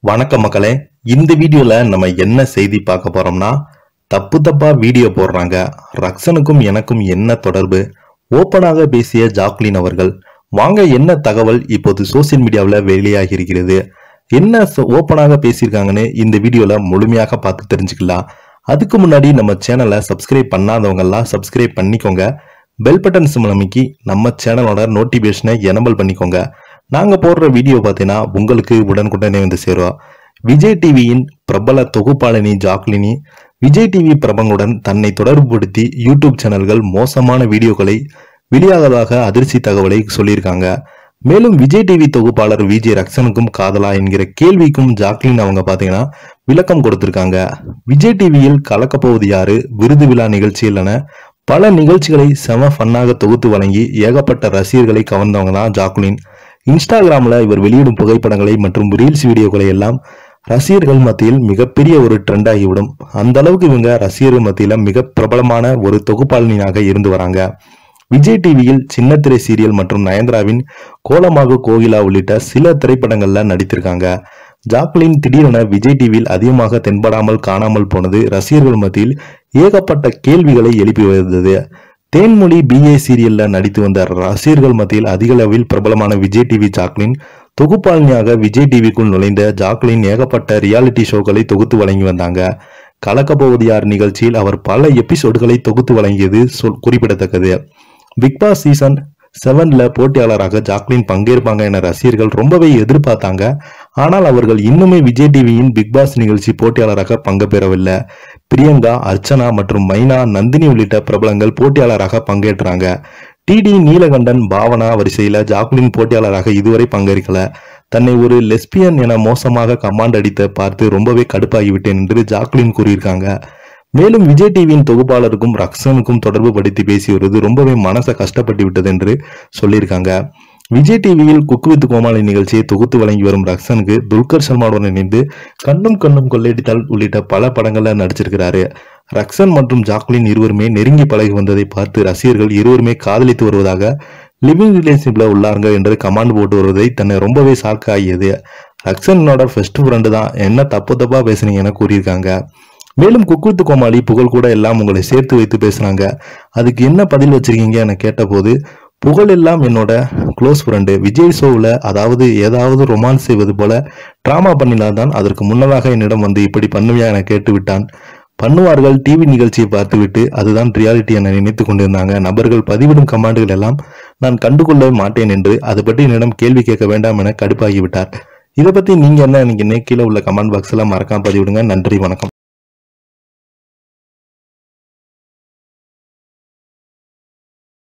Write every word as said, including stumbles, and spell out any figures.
வணக்கம் மக்களே. இந்த வீடியோல நம்ம என்ன செய்தி பார்க்க போறோம்னா, தப்பு தப்பா வீடியோ போடுறாங்க, ரக்ஷனுக்கும் எனக்கும் என்ன தொடர்பு, ஓப்பனாக பேசிய ஜாக்லின் அவர்கள். வாங்க, என்ன தகவல் இப்போது சோசியல் மீடியாவில் வெளியாகி இருக்கிறது, என்ன ஓப்பனாக பேசியிருக்காங்கன்னு இந்த வீடியோல முழுமையாக பார்த்து தெரிஞ்சுக்கலாம். அதுக்கு முன்னாடி நம்ம சேனலை சப்ஸ்கிரைப் பண்ணாதவங்க எல்லாம் சப்ஸ்கிரைப் பண்ணிக்கோங்க. பெல் பட்டன் சிம்பல் அமைக்கி நம்ம சேனலோட நோட்டிபிகேஷனை எனபிள் பண்ணிக்கோங்க. நாங்க போடுற வீடியோ பார்த்தீங்கன்னா உங்களுக்கு உடனுக்குடனே வந்து சேரும். விஜய் டிவியின் பிரபல தொகுப்பாளினி ஜாக்லினி விஜய் டிவி பிரபங்களுடன் தன்னை தொடர்புபடுத்தி யூடியூப் சேனல்கள் மோசமான வீடியோக்களை வெளியாகதாக அதிர்ச்சி தகவலை சொல்லியிருக்காங்க. மேலும் விஜய் டிவி தொகுப்பாளர் விஜய் ரக்ஷனுக்கும் காதலா என்கிற கேள்விக்கும் ஜாக்லின் அவங்க பாத்தீங்கன்னா விளக்கம் கொடுத்திருக்காங்க. விஜய் டிவியில் கலக்கப்போவது யாரு, விருது விழா நிகழ்ச்சியில் என பல நிகழ்ச்சிகளை செம ஃபன்னாக தொகுத்து வழங்கி ஏகப்பட்ட ரசிகர்களை கவர்ந்தவங்க தான் ஜாக்லின். இன்ஸ்டாகிராம்ல இவர் வெளியிடும் புகைப்படங்களை மற்றும் ரீல்ஸ் வீடியோக்களை எல்லாம் ரசிகர்கள் மத்தியில் மிகப்பெரிய ஒரு ட்ரெண்ட் ஆகிவிடும். அந்த அளவுக்கு இவங்க ரசிகர்கள் மத்தியில மிக பிரபலமான ஒரு தொகுப்பாளினியாக இருந்து வராங்க. விஜய் டிவியில் சின்னத்திரை சீரியல் மற்றும் நயன்தாராவின் கோலமாக கோகிலா உள்ளிட்ட சில திரைப்படங்கள்ல நடித்திருக்காங்க. ஜாக்லின் திடீரென விஜய் டிவியில் அதிகமாக தென்படாமல் காணாமல் போனது ரசிகர்கள் மத்தியில் ஏகப்பட்ட கேள்விகளை எழுப்பி வந்தது. தேன்மொழி பிஏ சீரியல்ல நடித்து வந்த ரசிகர்கள் மத்தியில் அதிக அளவில் பிரபலமான விஜய் டிவி ஜாக்லின் தொகுப்பாளினியாக விஜய் டிவிக்குள் நுழைந்த ஜாக்லின் ஏகப்பட்ட ரியாலிட்டி ஷோக்களை தொகுத்து வழங்கி வந்தாங்க. கலக்கப்போவது யார் நிகழ்ச்சியில் அவர் பல எபிசோடுகளை தொகுத்து வழங்கியது சொல் குறிப்பிடத்தக்கது. பிக்பாஸ் சீசன் செவன்ல போட்டியாளராக ஜாக்லின் பங்கேற்பாங்க என ரசிகர்கள் ரொம்பவே எதிர்பார்த்தாங்க. ஆனால் அவர்கள் இன்னுமே விஜய் டிவியின் பிக்பாஸ் நிகழ்ச்சி போட்டியாளராக பங்கு பெறவில்லை. பிரியங்கா, அர்ச்சனா மற்றும் மைனா, நந்தினி உள்ளிட்ட பிரபலங்கள் போட்டியாளராக பங்கேற்றாங்க. டிடி நீலகண்டன், பாவனா வரிசையில ஜாக்லின் போட்டியாளராக இதுவரை பங்கேற்கல. தன்னை ஒரு லெஸ்பியன் என மோசமாக கமாண்ட் அடித்த பார்த்து ரொம்பவே கடுப்பாகிவிட்டேன் என்று ஜாக்லின் கூறியிருக்காங்க. மேலும் விஜய் டிவியின் தொகுப்பாளருக்கும் ரக்ஷனுக்கும் தொடர்பு படுத்தி பேசி வருவது ரொம்பவே மனசை கஷ்டப்பட்டு விட்டது என்று சொல்லியிருக்காங்க. விஜய் டிவியில் குக் வித் கோமாளி நிகழ்ச்சியை தொகுத்து வழங்கி வரும் ரக்ஷனுக்கு துல்கர் சல்மானுடன் இணைந்து கண்ணும் கண்ணும் கொள்ளையடித்தால் உள்ளிட்ட பல படங்கள்ல நடிச்சிருக்கிறாரு. ரக்ஷன் மற்றும் ஜாக்லின் இருவருமே நெருங்கி பழகி வந்ததை பார்த்து ரசிகர்கள் இருவருமே காதலித்து வருவதாக, லிவிங் ரிலேஷன்ஷிப்ல உள்ளாங்க என்று கமாண்ட் போட்டு வருவதை தன்னை ரொம்பவே ஷாக் ஆகியது. ரக்ஷனோட பெஸ்ட் ஃப்ரெண்டு தான், என்ன தப்பு தப்பா பேசுனீங்க என கூறியிருக்காங்க. மேலும் குக் வித் கோமாளி புகழ் கூட எல்லாம் உங்களை சேர்த்து வைத்து பேசுறாங்க, அதுக்கு என்ன பதில் வச்சிருக்கீங்க என கேட்டபோது, புகழ் எல்லாம் என்னோட க்ளோஸ் ஃப்ரெண்டு, விஜய் ஷோவில் அதாவது ஏதாவது ரொமான்ஸ் செய்வது போல டிராமா பண்ணினால்தான் அதற்கு முன்னதாக என்னிடம் வந்து இப்படி பண்ணுவியா என கேட்டு விட்டான். பண்ணுவார்கள், டிவி நிகழ்ச்சியை பார்த்துவிட்டு அதுதான் ரியாலிட்டி என நினைத்து கொண்டிருந்தாங்க. நபர்கள் பதிவிடும் கமாண்டுகள் எல்லாம் நான் கண்டுகொள்ள மாட்டேன் என்று அது பற்றி என்னிடம் கேள்வி கேட்க வேண்டாம் என கடுப்பாகிவிட்டார். இதை பத்தி நீங்க என்ன நினைக்கிறீங்க? கீழே உள்ள கமெண்ட் பாக்ஸ்ல மறக்காம பதிவிடுங்க. நன்றி, வணக்கம்.